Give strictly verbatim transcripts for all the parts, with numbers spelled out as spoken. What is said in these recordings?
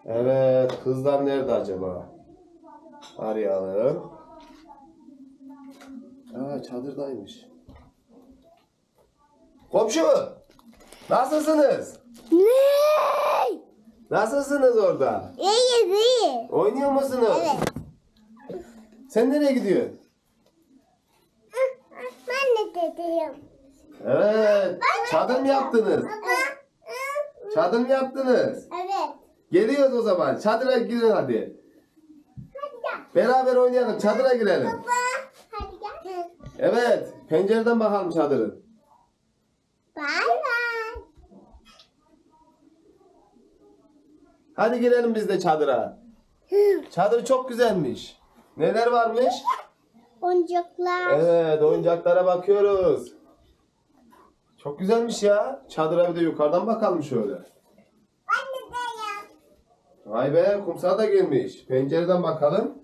Evet, kızlar nerede acaba? Arayalım. Aa, çadırdaymış. Komşu! Nasılsınız? Ne? Nasılsınız orada? İyi iyi. Oynuyor musunuz? Evet. Sen nereye gidiyorsun? Ben de dedeyim. Evet. Çadır mı yaptınız? Baba. Çadır mı yaptınız? Evet. Geliyoruz o zaman. Çadıra girin hadi. Hadi gel. Beraber oynayalım. Çadıra girelim. Baba. Hadi gel. Evet. Pencereden bakalım çadırın. Bay bay. Hadi girelim biz de çadıra. Çadır çok güzelmiş. Neler varmış? Oyuncaklar. Evet, oyuncaklara bakıyoruz. Çok güzelmiş ya. Çadıra bir de yukarıdan bakalım şöyle. Ben de dedeyim. Vay be, kumsal da girmiş. Pencereden bakalım.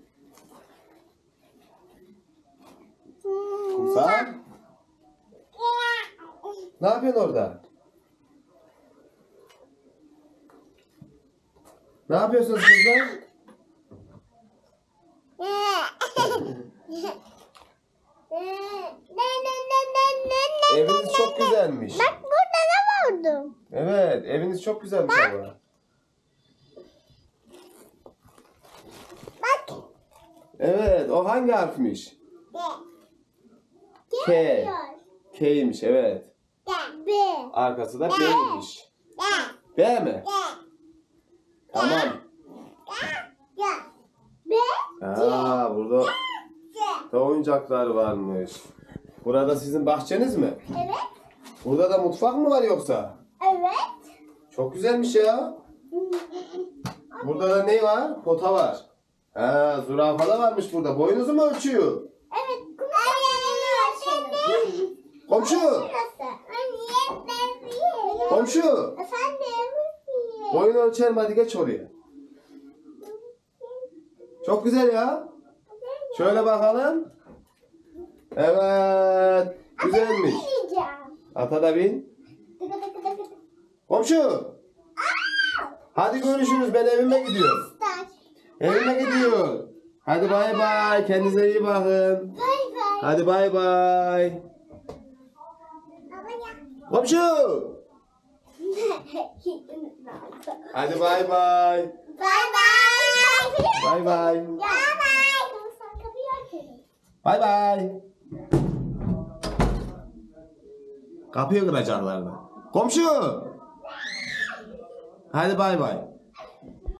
Kumsal. Ne yapıyorsun orada? Ne yapıyorsunuz kızlar? Eviniz çok güzelmiş. Bak burada ne vardı? Evet, eviniz çok güzelmiş ama. Bak. Evet, o hangi harfmiş? K. Geliyor. K'ymiş, evet. B. Arkası da B'ymiş. B mi? Tamam. B. Aa, burada da oyuncaklar varmış. Burada sizin bahçeniz mi? Evet. Burada da mutfak mı var yoksa? Evet. Çok güzelmiş ya. Burada da ne var? Pota var. Ha, zürafa da varmış burada. Boyunuzu mu ölçüyor? Evet. Anne. Komşu! Anne ben Komşu! Efendim. Boyunu ölçelim, hadi geç oraya. Çok güzel ya. Şöyle bakalım. Evet. Güzelmiş. Yiyeceğim. Ata da bin. Komşu! Hadi görüşürüz. Ben evime gidiyorum. Evime gidiyorum. Hadi bay bay. Kendinize iyi bakın. Bay bay. Hadi bay bay. Baba ya. Komşu! Hadi bay bay. Bay bay. Bay bay. Bay bay. Sen kapıyı açın. Bay bay. Kapıyı kıracaklar da. Komşu! Hadi bay bay.